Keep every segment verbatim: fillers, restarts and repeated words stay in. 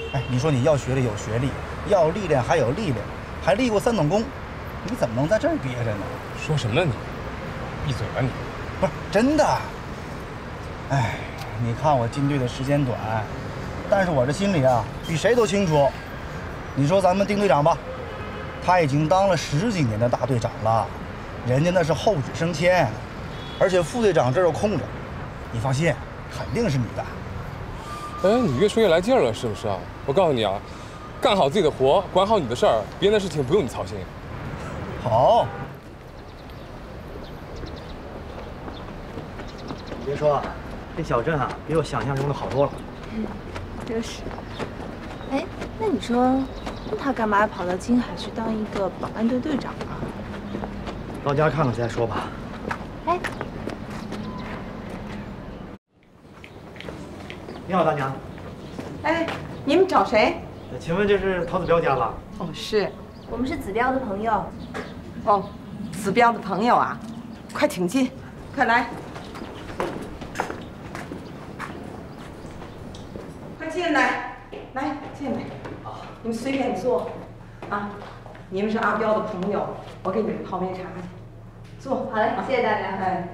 哎，你说你要学历有学历，要历练还有历练，还立过三等功，你怎么能在这儿憋着呢？ 说什么呢你？闭嘴吧你！ 不是真的。哎，你看我进队的时间短，但是我这心里啊比谁都清楚。你说咱们丁队长吧，他已经当了十几年的大队长了，人家那是后指升迁，而且副队长这又空着，你放心，肯定是你的。 哎，你越说越来劲儿了，是不是啊？我告诉你啊，干好自己的活，管好你的事儿，别人的事情不用你操心。 好。 别说，这小镇啊，比我想象中的好多了。 嗯，就是。哎，那你说，他干嘛跑到金海去当一个保安队队长啊？ 到家看看再说吧。 哎， 你好，大娘。 哎，你们找谁？ 请问这是陶子彪家吧？ 哦，是。 我们是子彪的朋友。 哦，子彪的朋友啊，快请进，快来。快进来，来进来。啊，你们随便坐。啊，你们是阿彪的朋友，我给你们泡杯茶去。坐。 好嘞，谢谢大娘。 哎。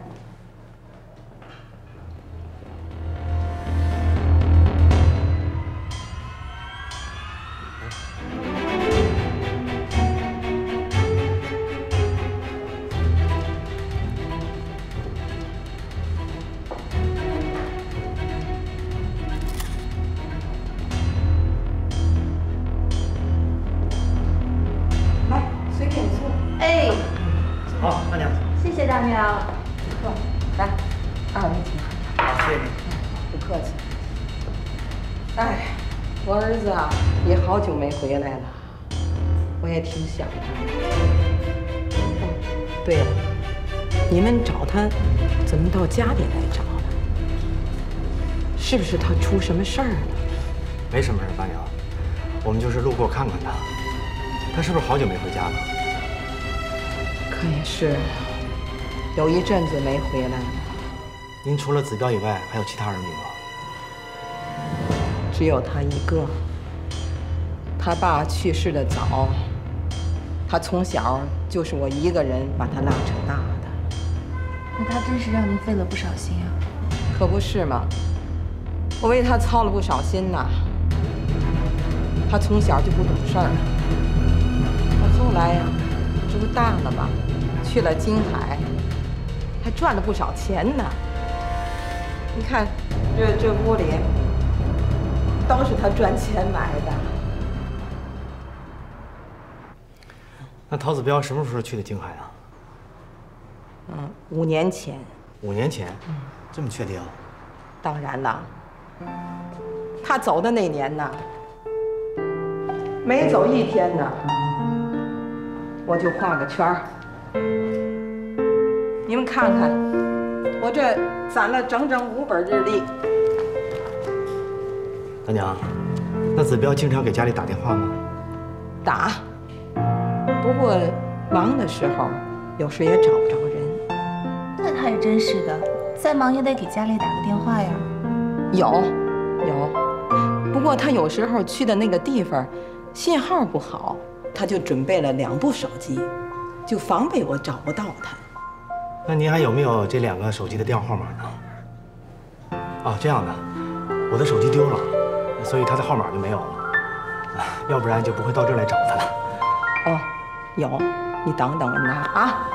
好，大娘。 谢谢大娘。 坐，来，二位请。 好，谢谢你。 不客气。哎，我儿子啊，也好久没回来了，我也挺想他的。哦，对了，你们找他，怎么到家里来找呢？是不是他出什么事儿了？ 没什么事，大娘，我们就是路过看看他。他是不是好久没回家了？ 可也是，有一阵子没回来了。 您除了子彪以外，还有其他儿女吗？ 只有他一个。他爸去世的早，他从小就是我一个人把他拉扯大的。 那他真是让您费了不少心啊。 可不是嘛，我为他操了不少心呐。他从小就不懂事儿，可后来呀，这不大了吗？去了金海，还赚了不少钱呢。你看，这这屋里都是他赚钱买的。 那陶子彪什么时候去的金海啊？ 嗯，五年前。 五年前？嗯，这么确定？ 当然了，他走的那年呢，没走一天呢，我就画个圈儿。你们看看，我这攒了整整五本日历。 大娘，那子彪经常给家里打电话吗？ 打，不过忙的时候，有时也找不着人。 那他也真是的，再忙也得给家里打个电话呀。 有，有，不过他有时候去的那个地方，信号不好，他就准备了两部手机，就防备我找不到他。 那您还有没有这两个手机的电话号码呢？哦，这样的，我的手机丢了，所以他的号码就没有了，要不然就不会到这儿来找他了。 哦，有，你等等我拿啊。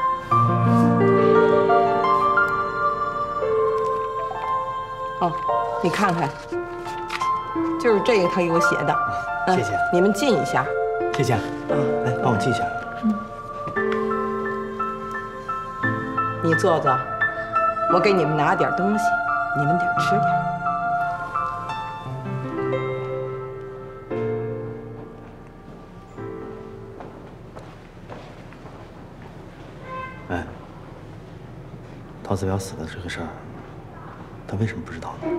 哦，你看看，就是这个他给我写的。 嗯、谢谢。 你们记一下。 谢谢。嗯，来帮我记一下。嗯。你坐坐，我给你们拿点东西，你们得吃点。哎，陶子彪死了这个事儿，他为什么不知道呢？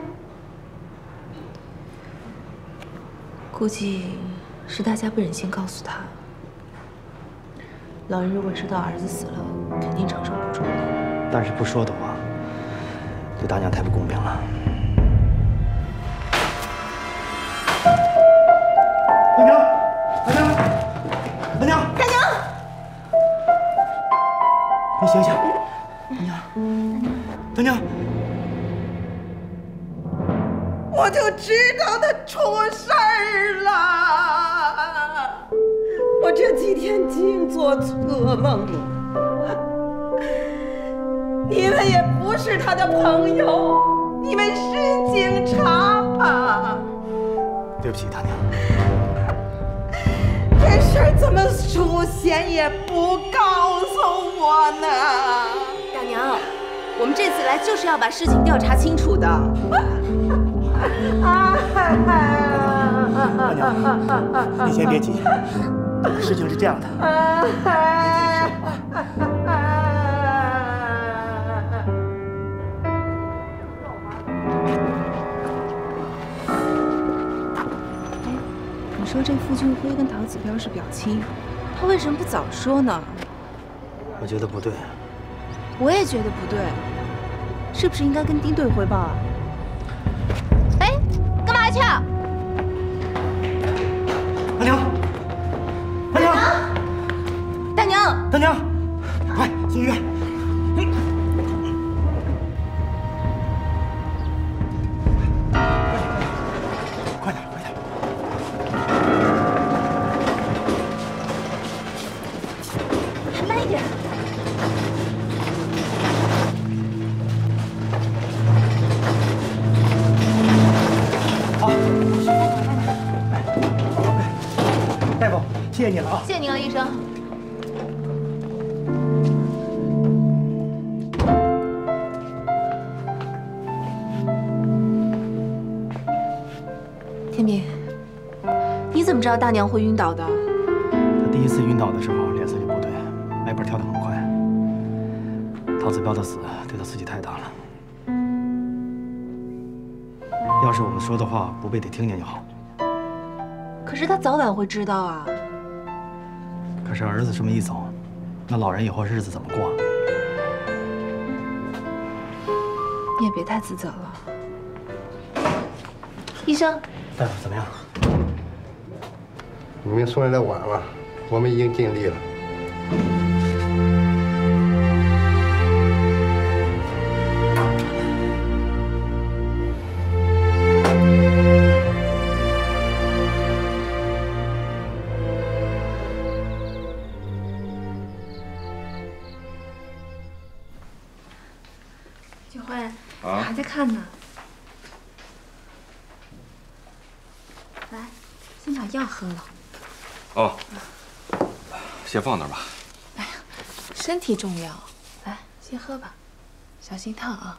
估计是大家不忍心告诉他。老人如果知道儿子死了，肯定承受不住的。 但是不说的话，对大娘太不公平了。 我就知道他出事儿了。我这几天净做噩梦了。你们也不是他的朋友，你们是警察吧？ 对不起，大娘。 这事儿怎么出现也不告诉我呢？ 大娘，我们这次来就是要把事情调查清楚的。 大娘，你先别急，事情是这样的。 你说这傅俊辉跟陶子彪是表亲，他为什么不早说呢？ 我觉得不对。 我也觉得不对，是不是应该跟丁队汇报啊？哎，干嘛去啊？ 大娘，大娘， 大娘， 大娘，快送医院！快点，快点！ 还慢一点。 好，大夫，谢谢你了啊！ 谢谢您了，医生。天明，你怎么知道大娘会晕倒的？ 他第一次晕倒的时候脸色就不对，脉搏跳得很快。陶子彪的死对他刺激太大了。要是我们说的话不被他听见就好。 可是他早晚会知道啊。 可是儿子这么一走，那老人以后日子怎么过？ 你也别太自责了。医生， 大夫怎么样？ 你们送来的晚了，我们已经尽力了。 俊辉，啊，还在看呢。来，先把药喝了。 哦，先放那儿吧。 哎呀，身体重要，来，先喝吧，小心烫啊。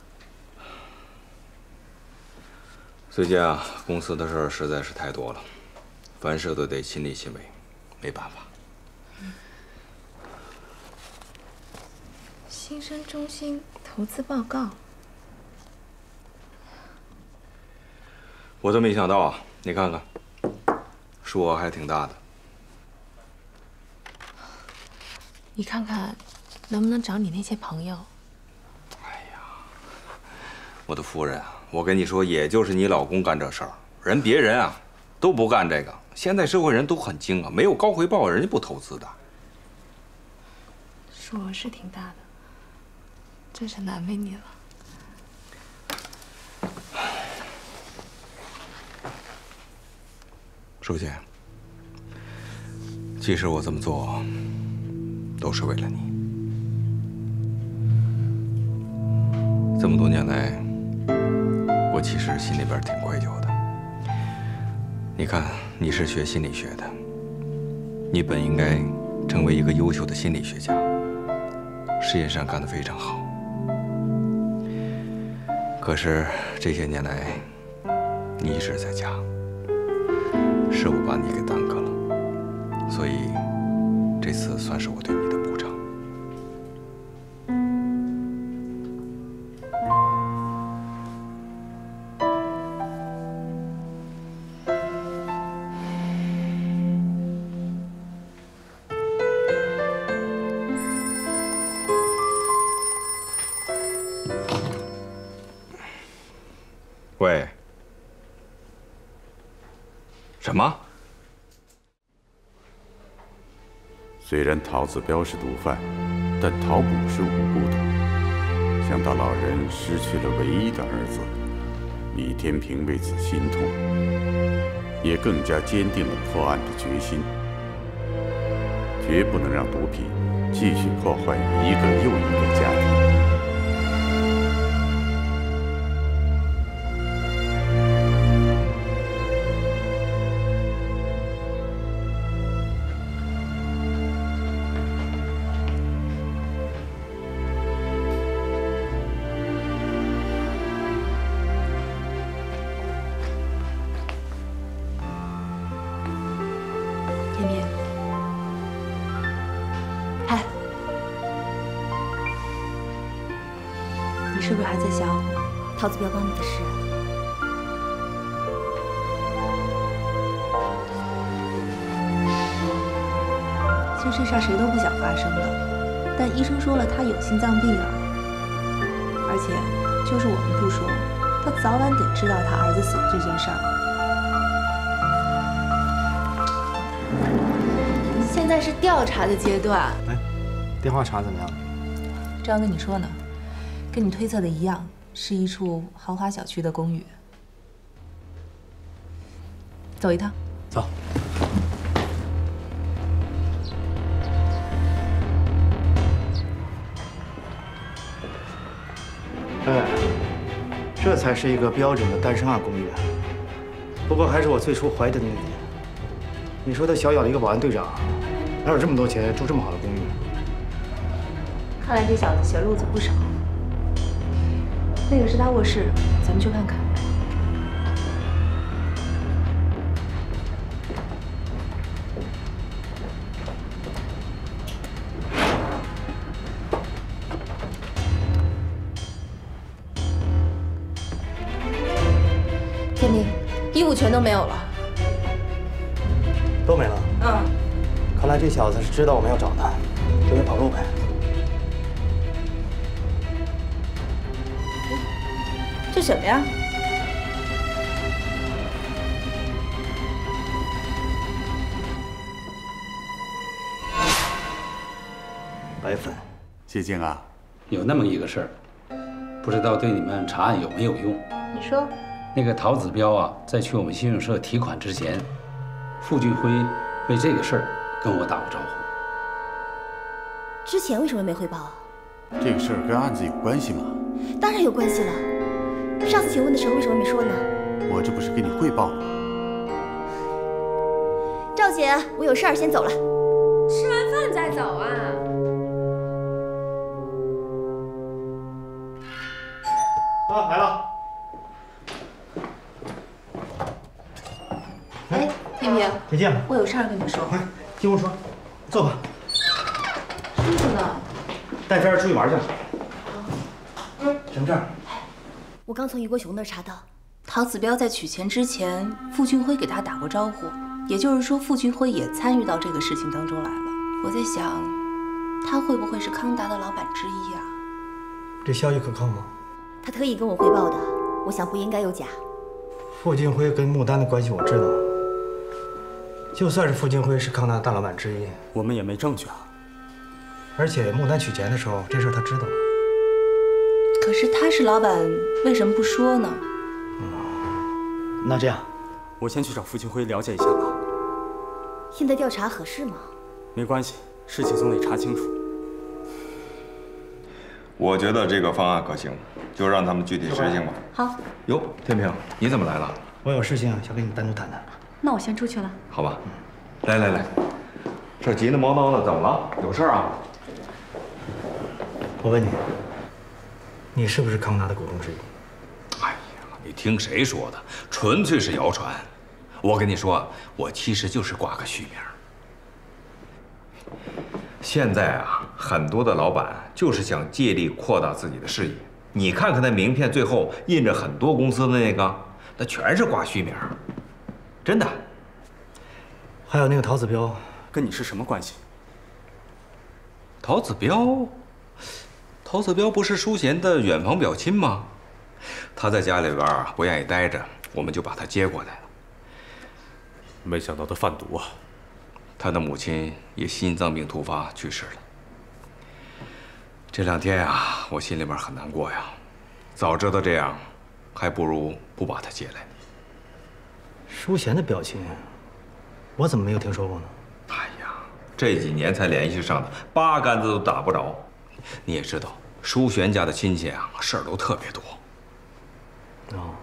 最近啊，公司的事儿实在是太多了，凡事都得亲力亲为，没办法。 新生中心投资报告， 我都没想到啊，你看看，数额还挺大的。 你看看能不能找你那些朋友？ 哎呀，我的夫人啊，我跟你说，也就是你老公干这事儿，人别人啊都不干这个。现在社会人都很精啊，没有高回报，人家不投资的。 数额是挺大的，真是难为你了。 书记，其实我这么做都是为了你。这么多年来，我其实心里边挺愧疚的。你看，你是学心理学的，你本应该成为一个优秀的心理学家，事业上干得非常好。可是这些年来，你一直在家，是我把你给耽搁了，所以这次算是我对你的补偿。喂，什么？ 虽然陶子彪是毒贩，但陶捕是无辜的。想到老人失去了唯一的儿子， 李天平为此心痛，也更加坚定了破案的决心。绝不能让毒品继续破坏一个又一个家庭。 是不是还在想陶子彪帮你的事？ 其实这事儿谁都不想发生的，但医生说了他有心脏病啊，而且就是我们不说，他早晚得知道他儿子死的这件事儿。现在是调查的阶段。 哎，电话查怎么样？ 正要跟你说呢。 跟你推测的一样，是一处豪华小区的公寓。走一趟。 走。哎，这才是一个标准的单身案公寓。不过还是我最初怀疑的那个点。你说他小小的一个保安队长，哪有这么多钱住这么好的公寓？ 看来这小子邪路子不少。 那个是他卧室，咱们去看看。天明，衣服全都没有了。 都没了。 嗯。 看来这小子是知道我们要找他，准备跑路呗。 这什么呀？ 白粉。 谢静啊， 有那么一个事儿，不知道对你们查案有没有用？ 你说。 那个陶子彪啊，在去我们信用社提款之前，傅俊辉为这个事儿跟我打过招呼。 之前为什么没汇报啊？ 这个事儿跟案子有关系吗？ 当然有关系了。 上次询问的时候为什么没说呢？ 我这不是跟你汇报吗？ 赵姐，我有事儿先走了。 吃完饭再走啊。 啊，来了。 哎，天平， 再见了。 我有事儿跟你说。 快进屋说，坐吧。 叔叔呢？ 带菲儿出去玩去了。什么事儿？ 我刚从余国雄那儿查到， 陶子彪在取钱之前，傅俊辉给他打过招呼，也就是说，傅俊辉也参与到这个事情当中来了。我在想，他会不会是康达的老板之一啊？ 这消息可靠吗？ 他特意跟我汇报的，我想不应该有假。 傅俊辉跟穆丹的关系我知道，就算是傅俊辉是康达大老板之一，我们也没证据啊。而且穆丹取钱的时候，这事儿他知道了。 可是他是老板，为什么不说呢？ 嗯，那这样，我先去找傅俊辉了解一下吧。 现在调查合适吗？ 没关系，事情总得查清楚。 我觉得这个方案可行，就让他们具体实行吧。 好。 哟，天平，你怎么来了？ 我有事情想跟你单独谈谈。 那我先出去了。 好吧。来来来，这急得毛毛的，怎么了？有事啊？ 我问你。 你是不是康达的股东之一？ 哎呀，你听谁说的？纯粹是谣传。我跟你说，我其实就是挂个虚名。现在啊，很多的老板就是想借力扩大自己的事业。你看看那名片，最后印着很多公司的那个，那全是挂虚名，真的。 还有那个陶子彪，跟你是什么关系？ 陶子彪。 陶子彪不是淑贤的远房表亲吗？他在家里边啊不愿意待着，我们就把他接过来了。 没想到他贩毒啊！ 他的母亲也心脏病突发去世了。这两天啊，我心里边很难过呀。早知道这样， 还不如不把他接来。 淑贤的表亲，我怎么没有听说过呢？ 哎呀，这几年才联系上的，八竿子都打不着。你也知道，淑贤家的亲戚啊，事儿都特别多。 哦，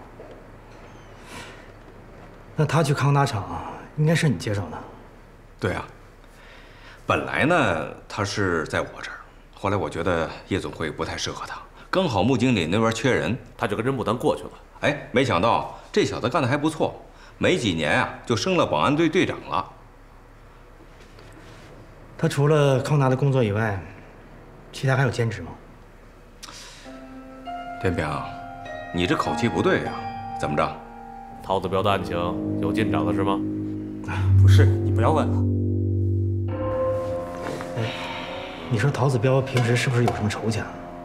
那他去康达厂，应该是你介绍的。 对啊，本来呢他是在我这儿，后来我觉得夜总会不太适合他，刚好穆经理那边缺人， 他就跟着穆丹过去了。 哎，没想到这小子干得还不错，没几年啊就升了保安队队长了。 他除了康达的工作以外，其他还有兼职吗？ 天平，你这口气不对呀，怎么着？ 陶子彪的案情有进展了是吗？ 不是，你不要问了。 哎，你说陶子彪平时是不是有什么仇家？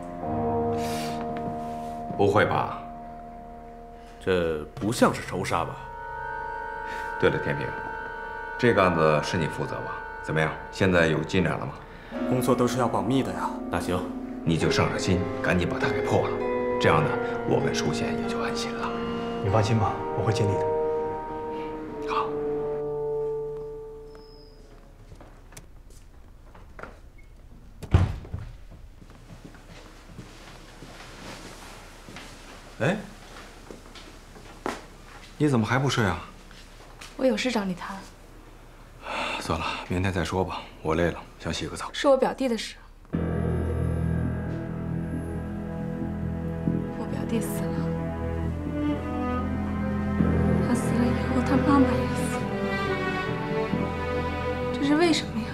不会吧？ 这不像是仇杀吧？ 对了，天平，这个案子是你负责吧？怎么样？现在有进展了吗？ 工作都是要保密的呀。 那行， 你就上上心，赶紧把它给破了。这样呢，我跟淑贤也就安心了。 你放心吧，我会尽力的。 好。哎，你怎么还不睡啊？ 我有事找你谈。 算了，明天再说吧。我累了，想洗个澡。 是我表弟的事。我表弟死了，他死了以后，他妈妈也死了。这是为什么呀？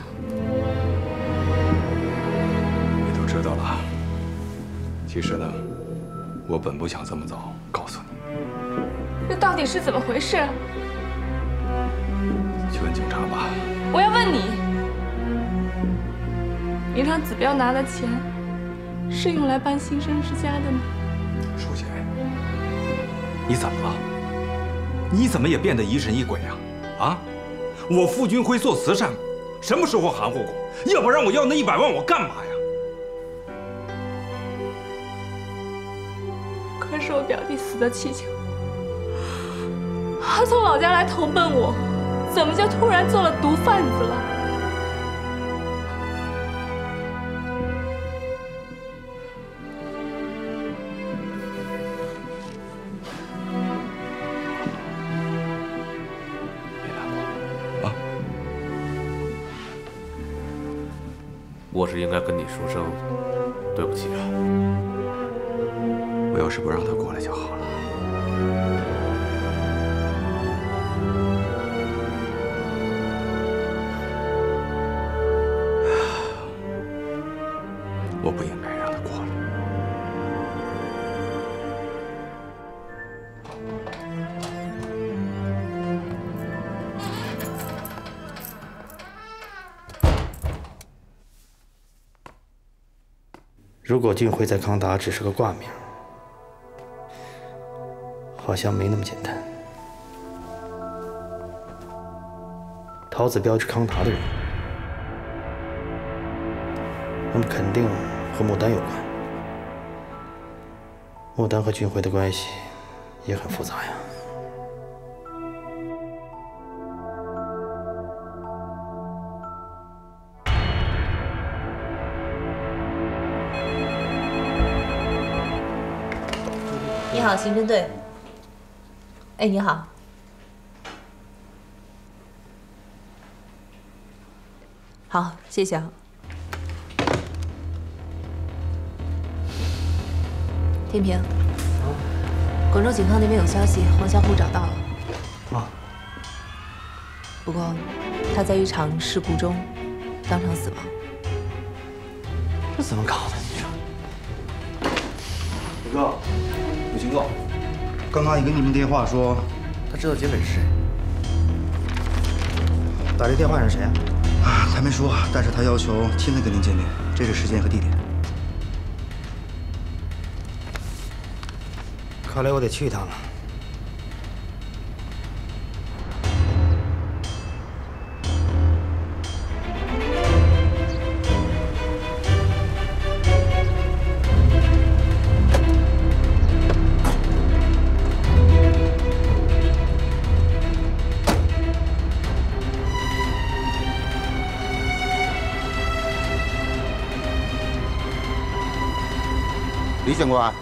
你都知道了。其实呢，我本不想这么早告诉你。 这到底是怎么回事？ 去问警察吧。 我要问你，你让子彪拿的钱是用来办新生之家的吗？ 淑贤，你怎么了？你怎么也变得疑神疑鬼啊？啊！我傅军辉做慈善，什么时候含糊过？要不然我要那一百万我干嘛呀？ 可是我表弟死得蹊跷，他从老家来投奔我。怎么就突然做了毒贩子了？ 别难过啊！ 我是应该跟你说声对不起啊。 我要是不让他过来就好了。我不应该让他过来。 如果俊辉在康达只是个挂名，好像没那么简单。陶子彪是康达的人，那么肯定和穆丹有关。穆丹和俊辉的关系也很复杂呀。 你好，刑侦队。哎，你好。好，谢谢啊。天平，广州警方那边有消息，黄小虎找到了。 啊。 不过，他在一场事故中当场死亡。 这怎么搞的？你说？ 宇哥，有情况。刚刚一个匿名电话说，他知道劫匪是谁。打这电话人是谁啊？啊，他没说，但是他要求亲自跟您见面，这是时间和地点。 看来我得去一趟了。 警官。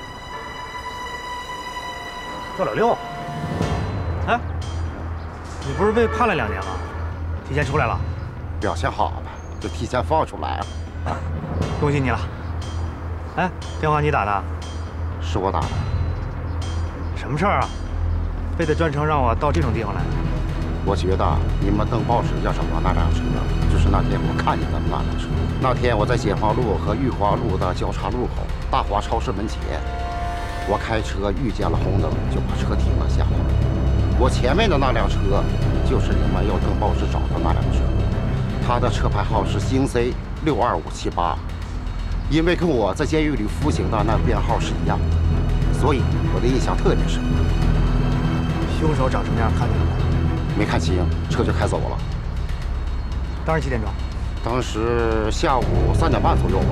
赵老六，哎，你不是被判了两年吗？提前出来了？ 表现好了，就提前放出来了。 啊，恭喜你了。哎，电话你打的？ 是我打的。 什么事儿啊？非得专程让我到这种地方来？ 我觉得你们登报纸要找到那辆车，就是那天我看见的那辆车。那天我在解放路和裕华路的交叉路口大华超市门前，我开车遇见了红灯，就把车停了下来。我前面的那辆车就是你们要登报纸找的那辆车，它的车牌号是星 C 六二五七八，因为跟我在监狱里服刑的那编号是一样的，所以我的印象特别深。 凶手长什么样看见了吗？ 没看清，车就开走了。 当时几点钟？ 当时下午三点半左右吧。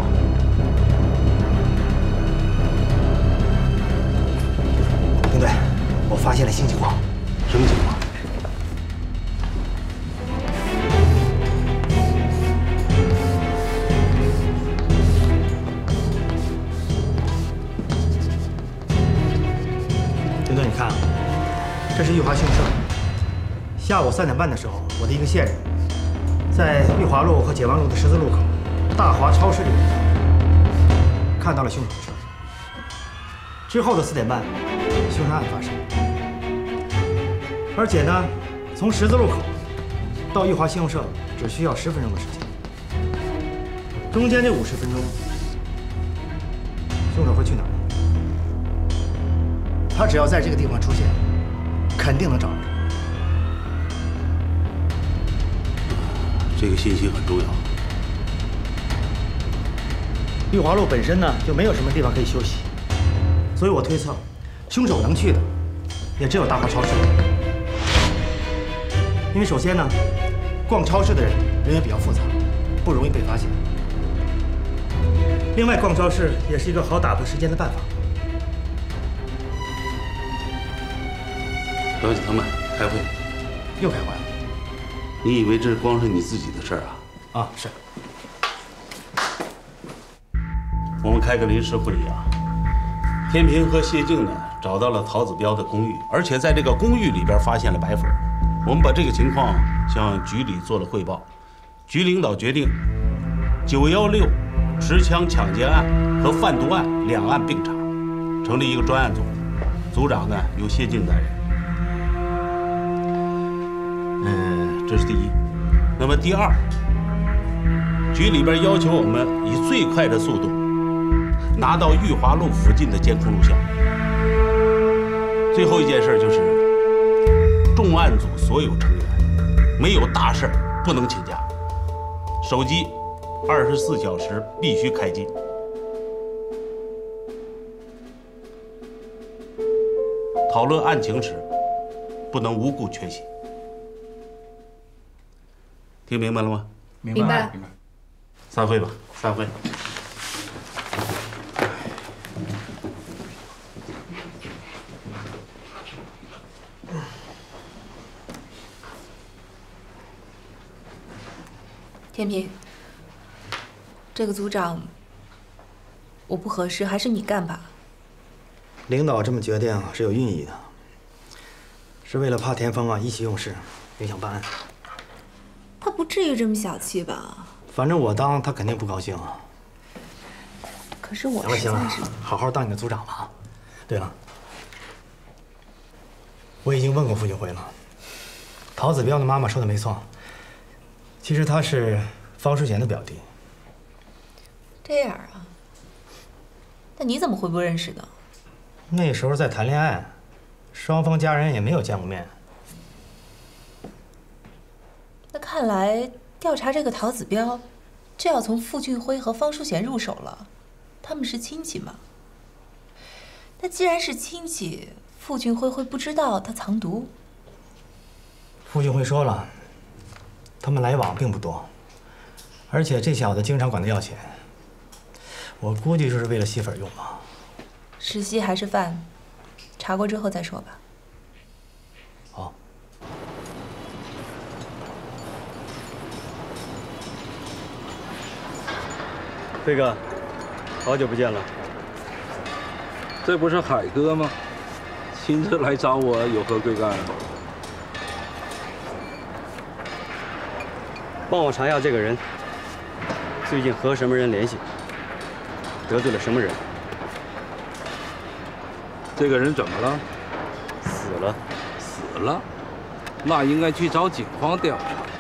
丁队，我发现了新情况。 什么情况？ 丁队，你看，这是裕华信用社。下午三点半的时候，我的一个线人，在裕华路和解放路的十字路口大华超市里面看到了凶手的车。之后的四点半，凶杀案发生。而且呢，从十字路口到裕华信用社只需要十分钟的时间。中间这五十分钟，凶手会去哪儿？他只要在这个地方出现，肯定能找到他。 这个信息很重要。 裕华路本身呢就没有什么地方可以休息，所以我推测，凶手能去的也只有大华超市。因为首先呢，逛超市的人人也比较复杂，不容易被发现。另外，逛超市也是一个好打发时间的办法。 小姐他们开会， 又开会了。 你以为这光是你自己的事儿啊？ 啊，是。 我们开个临时会议啊。天平和谢静呢找到了陶子彪的公寓，而且在这个公寓里边发现了白粉。我们把这个情况向局里做了汇报，局领导决定九幺六持枪抢劫案和贩毒案两案并查，成立一个专案组，组长呢由谢静担任。嗯，这是第一。那么第二，局里边要求我们以最快的速度拿到裕华路附近的监控录像。最后一件事就是重案组所有成员没有大事不能请假，手机二十四小时必须开机。讨论案情时不能无故缺席。听明白了吗？ 明白了。 散会吧，散会。 天平，这个组长我不合适，还是你干吧。 领导这么决定是有寓意的，是为了怕田丰啊意气用事，影响办案。 他不至于这么小气吧？ 反正我当他肯定不高兴啊。 可是我行了行了实在是， 好好当你的组长吧。对了，我已经问过傅俊辉了，陶子彪的妈妈说的没错，其实他是方淑贤的表弟。 这样啊？那你怎么会不认识的？ 那时候在谈恋爱，双方家人也没有见过面。 那看来调查这个陶子彪，就要从傅俊辉和方淑贤入手了。他们是亲戚嘛？那既然是亲戚，傅俊辉会不知道他藏毒？ 傅俊辉说了，他们来往并不多，而且这小子经常管他要钱，我估计就是为了吸粉用吧。 是吸还是贩？查过之后再说吧。 好。 飞哥，好久不见了。 这不是海哥吗？亲自来找我，有何贵干？ 帮我查一下这个人最近和什么人联系，得罪了什么人。 这个人怎么了？ 死了。 死了？那应该去找警方调查。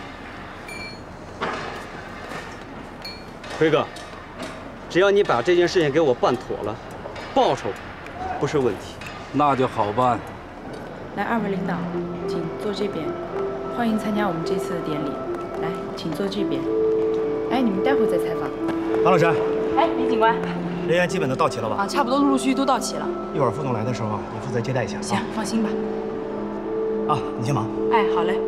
辉哥，只要你把这件事情给我办妥了，报酬不是问题。 那就好办。 来，二位领导，请坐这边，欢迎参加我们这次的典礼。来，请坐这边。哎，你们待会儿再采访。 王老师。 哎，李警官。 人员基本都到齐了吧？ 啊，差不多陆陆续续都到齐了。 一会儿副总来的时候啊，你负责接待一下。 行，放心吧。 啊，你先忙。 哎，好嘞。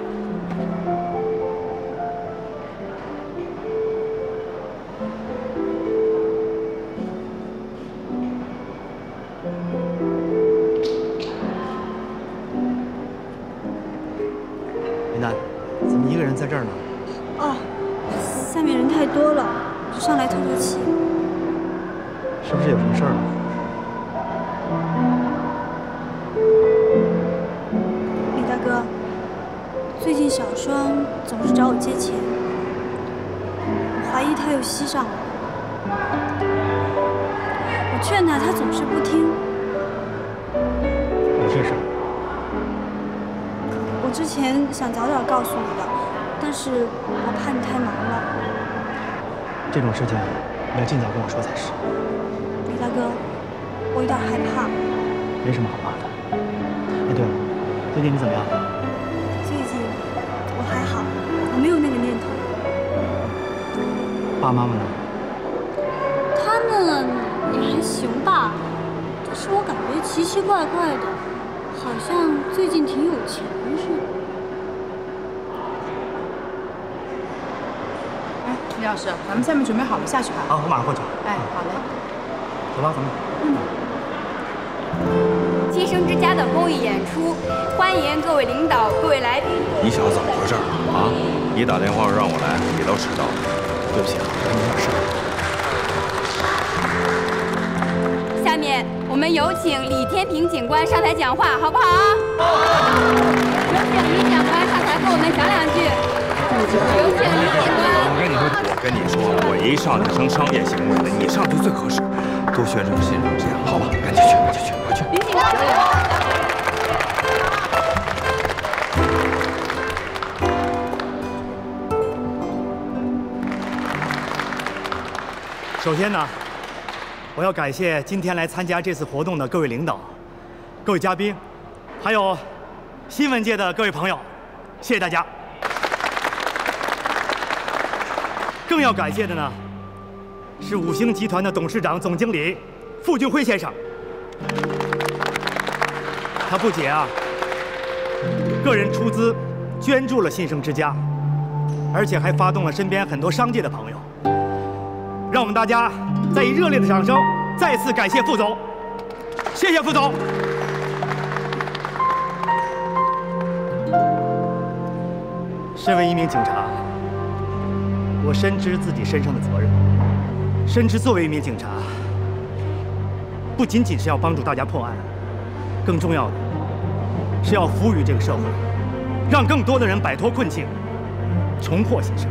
林丹，怎么一个人在这儿呢？ 哦，下面人太多了，就上来透透气。 是不是有什么事儿啊？ 李大哥，最近小双总是找我借钱，我怀疑他又吸上了。我劝他，他总是不听。 有这事儿？ 我之前想早点告诉你的，但是我怕你太忙了。 这种事情你要尽早跟我说才是。 李大哥，我有点害怕。 没什么好怕的。哎，对了，最近你怎么样？ 最近我还好，我没有那个念头。 爸爸妈妈呢？ 他们也还行吧，但是我感觉奇奇怪怪的，好像最近挺有钱似的。 哎，李老师，咱们下面准备好了，下去吧。 好，我马上过去。 哎，好嘞。 走吧，咱们。 嗯。 新生之家的公益演出，欢迎各位领导、各位来宾。 你小子怎么回事啊？你打电话让我来，也都迟到了。 对不起啊，我有点事。 下面我们有请李天平警官上台讲话，好不好？有请李警官上台跟我们讲两句。有请李警官。 我跟你说，我跟你说，我一上就成商业行为了，你上去最合适。多宣传新生这样，好吧？赶紧去，赶紧去，快去。 李警官。 首先呢，我要感谢今天来参加这次活动的各位领导、各位嘉宾，还有新闻界的各位朋友，谢谢大家。更要感谢的呢，是五星集团的董事长、总经理傅俊辉先生。他不仅啊，个人出资捐助了新生之家，而且还发动了身边很多商界的朋友。让我们大家再以热烈的掌声，再次感谢副总，谢谢副总。身为一名警察，我深知自己身上的责任，深知作为一名警察，不仅仅是要帮助大家破案，更重要的是要服务于这个社会，让更多的人摆脱困境，重获新生。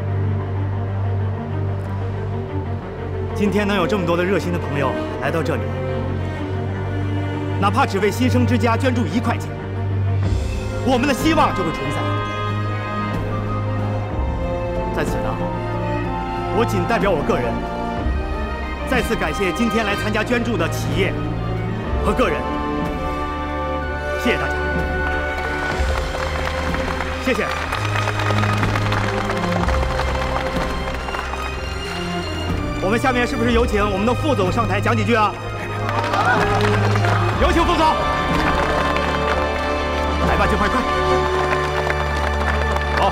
今天能有这么多的热心的朋友来到这里，哪怕只为新生之家捐助一块钱，我们的希望就会重在。在此呢，我仅代表我个人，再次感谢今天来参加捐助的企业和个人，谢谢大家，谢谢。我们下面是不是有请我们的副总上台讲几句啊？有请副总，来吧，就快快。 好。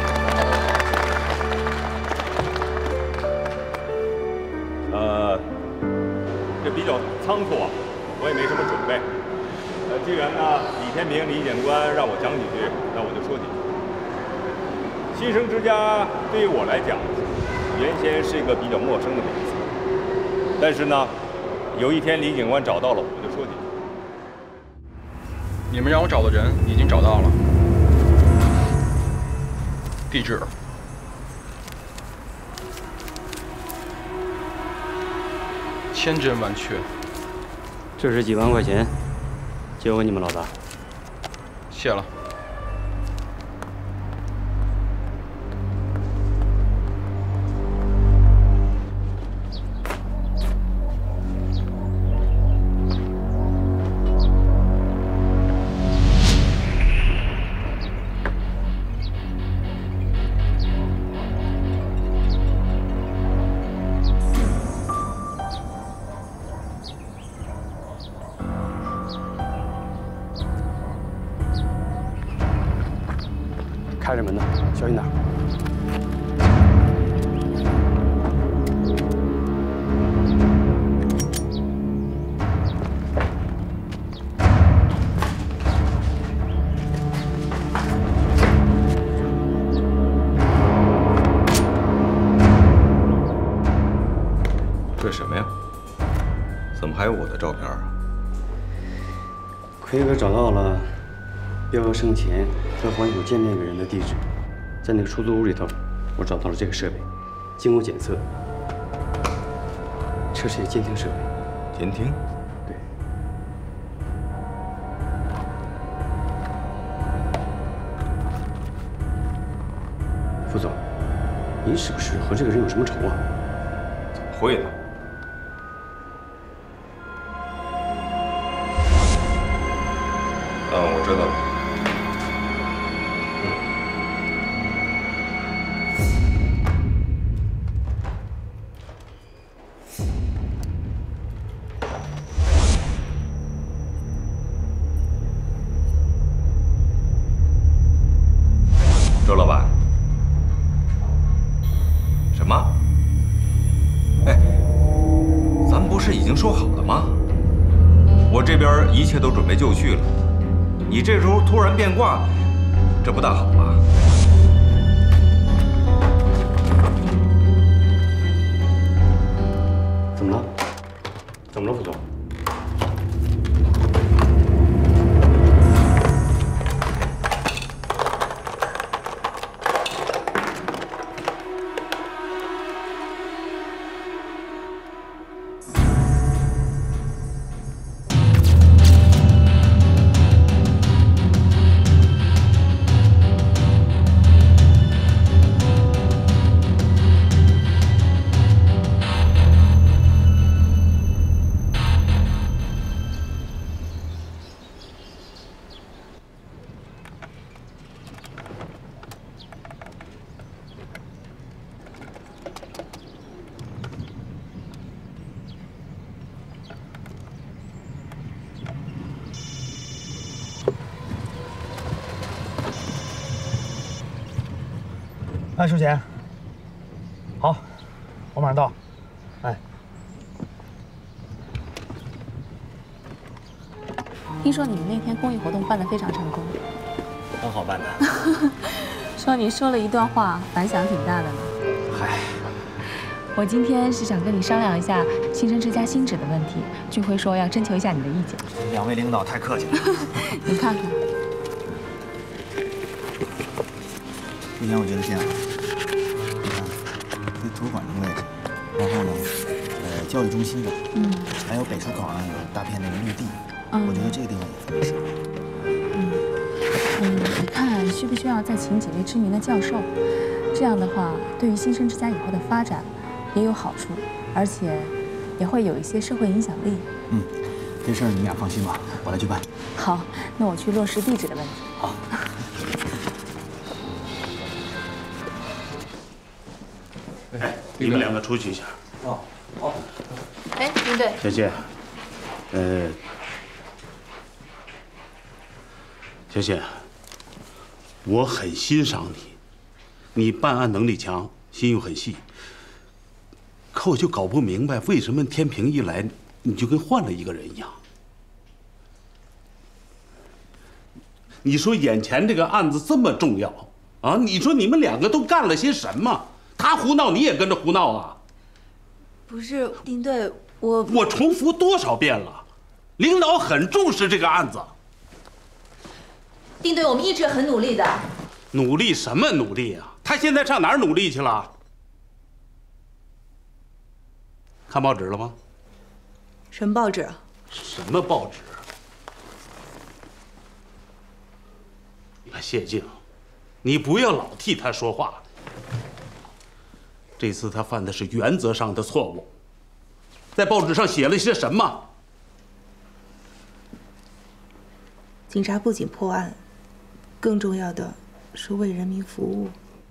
呃，这比较仓促啊，我也没什么准备。呃，既然呢，李天平李警官让我讲几句，那我就说几句。新生之家对于我来讲，原先是一个比较陌生的名字。但是呢， 有一天李警官找到了，我就说几句。 你们让我找的人已经找到了，地址。千真万确。 这是几万块钱，交给你们老大。 谢了。 开着门呢，小心点。 这什么呀？怎么还有我的照片啊？ 奎哥找到了彪哥生前和黄九见面个人的地址，在那个出租屋里头，我找到了这个设备。经过检测，这是一个监听设备。 监听？ 对。副总，您是不是和这个人有什么仇啊？ 怎么会呢？啊，我知道了。周老板，什么？哎，咱们不是已经说好了吗？我这边一切都准备就绪了，你这时候突然变卦，这不大好吧？ 怎么了？怎么了，副总？ 哎，收钱。好，我马上到。哎， 听说你们那天公益活动办得非常成功， 很好办的。 说你说了一段话，反响挺大的呢。 嗨， 我今天是想跟你商量一下新生之家新址的问题。俊辉说要征求一下你的意见。 两位领导太客气了。 你看看。 今天我觉得这样，你看，这图书馆这个位置，然后呢，呃，教育中心的，嗯，还有北出口上有大片那个绿地，嗯，我觉得这个地方也非常适合。 嗯，嗯，你看需不需要再请几位知名的教授？这样的话，对于新生之家以后的发展也有好处，而且也会有一些社会影响力。 嗯，这事儿你们俩放心吧，我来去办。 好，那我去落实地址的问题。 好。 哎，你们两个出去一下。 哦，好。 哎，林队。 小谢，呃，小谢，我很欣赏你，你办案能力强，心又很细。可我就搞不明白，为什么天平一来，你就跟换了一个人一样。你说眼前这个案子这么重要啊？你说你们两个都干了些什么？他胡闹，你也跟着胡闹啊？ 不是，林队， 我我重复多少遍了，领导很重视这个案子。 丁队，我们一直很努力的。 努力什么努力啊？他现在上哪儿努力去了？看报纸了吗？ 什么报纸？ 什么报纸？你看谢静，你不要老替他说话。这次他犯的是原则上的错误，在报纸上写了些什么？ 警察不仅破案，更重要的是为人民服务。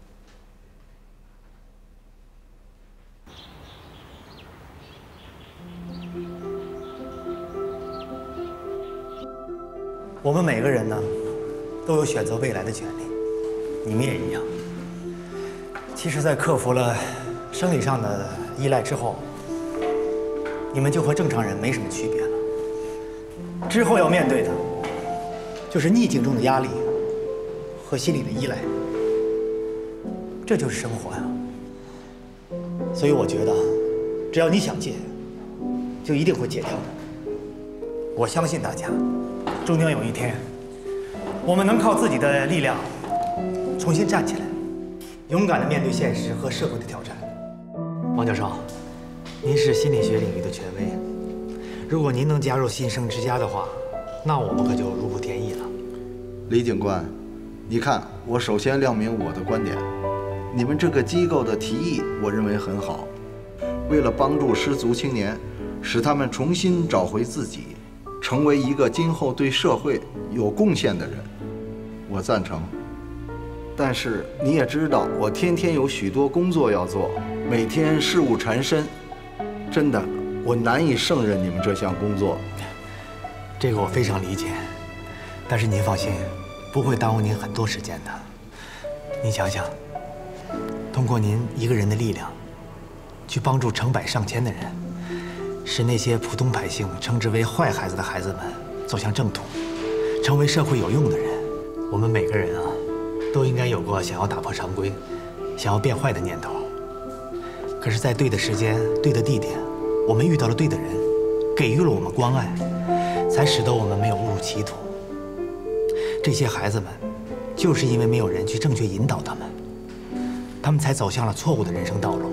我们每个人呢，都有选择未来的权利，你们也一样。其实，在克服了生理上的依赖之后，你们就和正常人没什么区别了。之后要面对的，就是逆境中的压力和心理的依赖，这就是生活呀。所以我觉得，只要你想戒，就一定会戒掉的。我相信大家，终将有一天，我们能靠自己的力量重新站起来。勇敢地面对现实和社会的挑战。王教授，您是心理学领域的权威，如果您能加入新生之家的话，那我们可就如虎添翼了。 李警官，你看，我首先亮明我的观点，你们这个机构的提议，我认为很好。为了帮助失足青年，使他们重新找回自己，成为一个今后对社会有贡献的人，我赞成。但是你也知道，我天天有许多工作要做，每天事务缠身，真的，我难以胜任你们这项工作。 这个我非常理解，但是您放心，不会耽误您很多时间的。您想想，通过您一个人的力量，去帮助成百上千的人，使那些普通百姓称之为坏孩子的孩子们走向正途，成为社会有用的人，我们每个人啊，都应该有过想要打破常规、想要变坏的念头。可是，在对的时间、对的地点，我们遇到了对的人，给予了我们关爱，才使得我们没有误入歧途。这些孩子们，就是因为没有人去正确引导他们，他们才走向了错误的人生道路。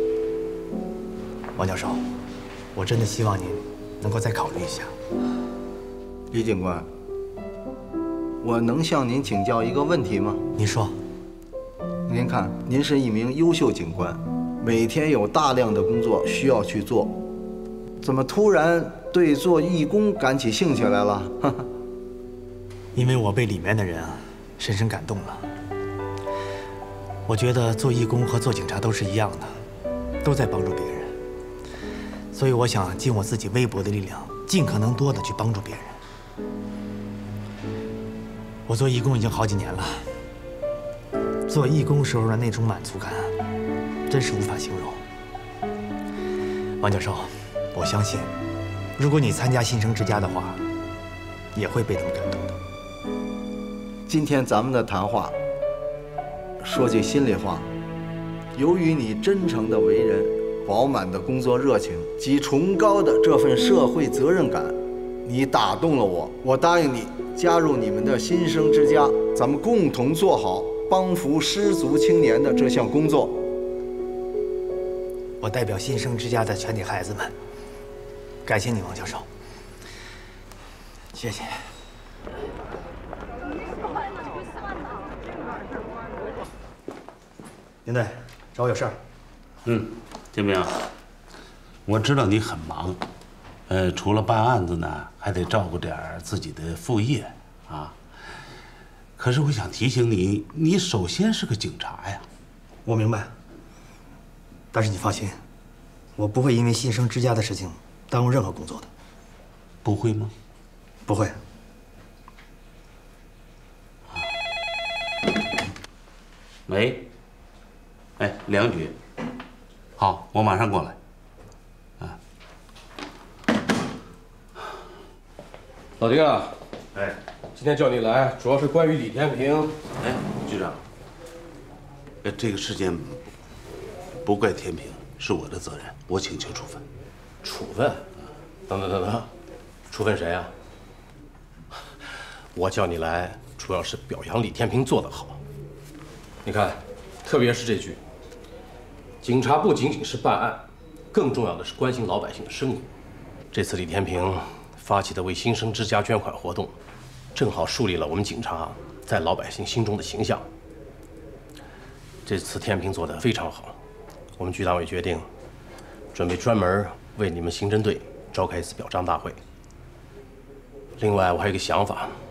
王教授，我真的希望您能够再考虑一下。 李警官，我能向您请教一个问题吗？ 您说。 您看，您是一名优秀警官，每天有大量的工作需要去做，怎么突然对做义工感起兴趣来了？ 因为我被里面的人啊深深感动了。我觉得做义工和做警察都是一样的，都在帮助别人。所以我想尽我自己微薄的力量，尽可能多的去帮助别人。我做义工已经好几年了，做义工时候的那种满足感，真是无法形容。王教授，我相信，如果你参加新生之家的话，也会被他们感动的。 今天咱们的谈话，说句心里话，由于你真诚的为人、饱满的工作热情及崇高的这份社会责任感，你打动了我。我答应你加入你们的新生之家，咱们共同做好帮扶失足青年的这项工作。 我代表新生之家的全体孩子们，感谢你，王教授。谢谢。林队，找我有事儿。 嗯，金明，我知道你很忙，呃，除了办案子呢，还得照顾点自己的副业啊。可是我想提醒你，你首先是个警察呀。 我明白，但是你放心，我不会因为新生之家的事情耽误任何工作的。 不会吗？ 不会。 喂。哎，梁局，好，我马上过来。啊， 老丁啊， 哎， 今天叫你来，主要是关于李天平。 哎，局长，呃，这个事件不怪天平，是我的责任，我请求处分。 处分？等等等等，处分谁啊？我叫你来，主要是表扬李天平做得好。你看，特别是这句：警察不仅仅是办案，更重要的是关心老百姓的生活。这次李天平发起的为新生之家捐款活动，正好树立了我们警察在老百姓心中的形象。这次天平做得非常好，我们局党委决定，准备专门为你们刑侦队召开一次表彰大会。另外，我还有一个想法。